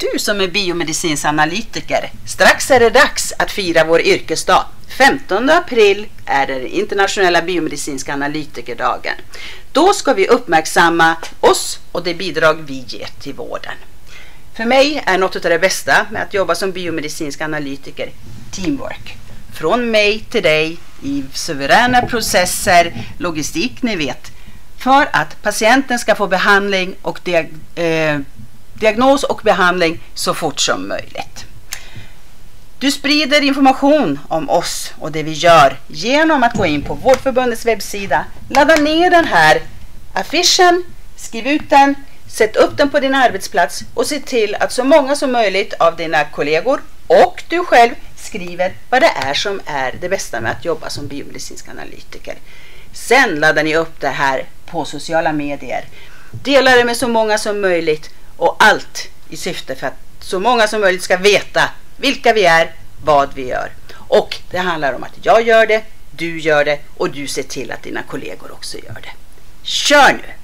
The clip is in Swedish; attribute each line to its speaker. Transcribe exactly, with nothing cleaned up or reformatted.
Speaker 1: Du som är biomedicinsk analytiker, strax är det dags att fira vår yrkesdag. femtonde april är det internationella biomedicinska analytikerdagen. Då ska vi uppmärksamma oss och det bidrag vi ger till vården. För mig är något av det bästa med att jobba som biomedicinsk analytiker teamwork. Från mig till dig i suveräna processer, logistik ni vet. För att patienten ska få behandling och diag eh, diagnos och behandling så fort som möjligt. Du sprider information om oss och det vi gör genom att gå in på Vårdförbundets webbsida, ladda ner den här affischen, skriv ut den, sätt upp den på din arbetsplats och se till att så många som möjligt av dina kollegor och du själv skriver vad det är som är det bästa med att jobba som biomedicinsk analytiker. Sen laddar ni upp det här på sociala medier. Dela det med så många som möjligt och allt i syfte för att så många som möjligt ska veta vilka vi är, vad vi gör. Och det handlar om att jag gör det, du gör det och du ser till att dina kollegor också gör det. Kör nu!